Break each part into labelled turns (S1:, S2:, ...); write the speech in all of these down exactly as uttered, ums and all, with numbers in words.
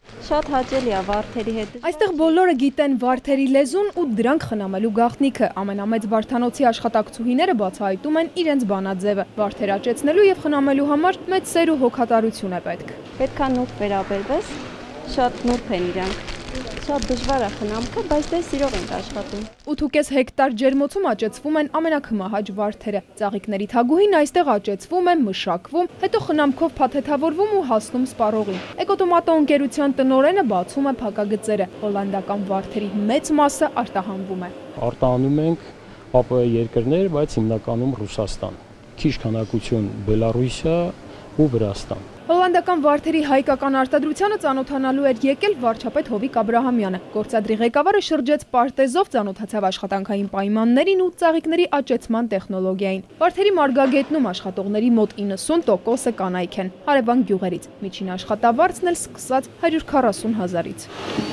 S1: Շատ հաճելի է վարդերի հետ։
S2: Այստեղ բոլորը գիտեն վարդերի լեզուն ու դրանք խնամելու գաղտնիքը։ Ամենամեծ վարդանոցի աշխատակցուհիները բացահայտում են իրենց բանաձևը։ Վարդեր աճեցնելու եւ խնամելու համար մեծ սեր ու հոգատարություն է պետք։
S1: Պետք է նուրբ վերաբերվես, շատ նուրբ են իրանք։ Շատ դժվար է խնամքը, բայց դե սիրով ենք աշխատում։
S2: ութ ու կես հեկտար ջերմոցում աճեցվում են ամենակմահաճ վարդերը։ Ծաղիկների թագուհին այստեղ աճեցվում է, մշակվում, հետո խնամքով փաթեթավորվում ու հասնում սպառողին։ Էկոտոմատո ընկերության տնօրենը բացում է փակագծերը։ Հոլանդական վարդերի մեծ մասը արտահանվում է։
S3: Արտահանում ենք ԱՊՀ երկրներ, բայց հիմնականում Ռուսաստան։ Քիչ քանակություն Բելարուսիա ու Վրաստան։
S2: Հոլանդական վարդերի հայկական արտադրությանը ծանոթանալու էր եկել վարչապետ Հովիկ Աբրահամյանը։ Գործադրի ղեկավարը շրջեց պարտեզով, ծանոթացավ աշխատանքային պայմաններին ու ծաղիկների աճեցման տեխնոլոգիային։ Վարդերի մարգագետնում աշխատողների մոտ իննսուն տոկոսը կանայք են, հարևան գյուղերից։ Միջին աշխատավարձն էլ սկսած հարյուր քառասուն հազարից։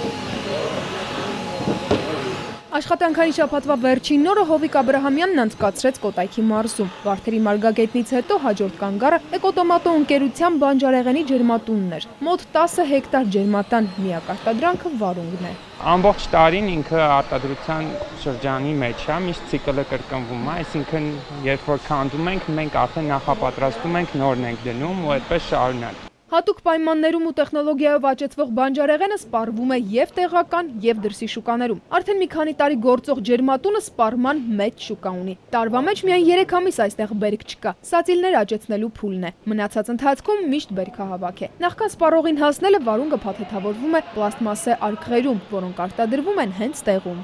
S2: Աշխատանքային շաբաթվա վերջին օրը Հովիկ Աբրահամյանն անցկացրեց Կոտայքի մարզում։ Վարդերի մարգագետնից հետո հաջորդ կանգառը էկոտոմատո ընկերության բանջարեղենի ջերմատունն էր։ Մոտ տասը հեկտար ջերմատան, միակ արտադրանքը վարունգն է։
S4: Ամբողջ տարին ինքը արտադրության շրջանի մեջ է, միշտ ցիկլը կրկնվում է, այսինքն երբ որ քանդում ենք, մենք արդեն նախապատրաստում ենք, նորն ենք դնում ու այդպես շարունակ։
S2: Հատուկ պայմաններում ու տեխնոլոգիայով աճեցվող բանջարեղենը սպառվում է եւ տեղական, եւ դրսի շուկաներում։ Արդեն մի քանի տարի գործող ջերմատունը սպառման մեծ շուկա ունի։ Տարվա մեջ միայն երեք ամիս այստեղ բերք չկա։ Սածիլներ աճեցնելու փուլն է։ Մնացած ընթացքում միշտ բերքահավաք է։ Նախքան սպառողին հասնելը վարունգը փաթեթավորվում է պլաստմասե արկղերում, որոնք արտադրվում են հենց տեղում։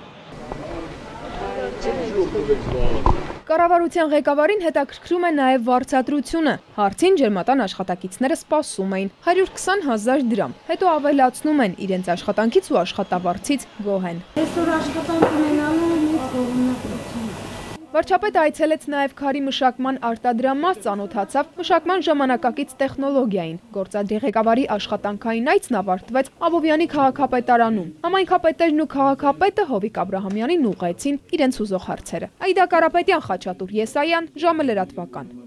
S2: Կառավարության ղեկավարին հետաքրքրում է նաև վարձատրությունը։ Հարցին ջերմատան աշխատակիցները սպասում էին հարյուր քսան հազար դրամ, հետո ավելացնում են իրենց աշխատանքից ու աշխատավարձից գոհ են։
S1: Այսօր աշխատանք ունենալու մեծ ողջունություն։
S2: Վարչապետը այցելեց նաև քարի մշակման արտադրամաս, ծանոթացավ մշակման ժամանակակից տեխնոլոգիային։ Գործադրի ղեկավարի աշխատանքային այցն ավարտվեց Աբովյանի քաղաքապետարանում։ Համայնքապետերն ու քաղաքապետը Հովիկ Աբրահամյանին ուղղեցին իրենց ուզող հարցերը։ Այդա Կարապետյան, Խաչատուր Եսայան, ժամը լրատվական։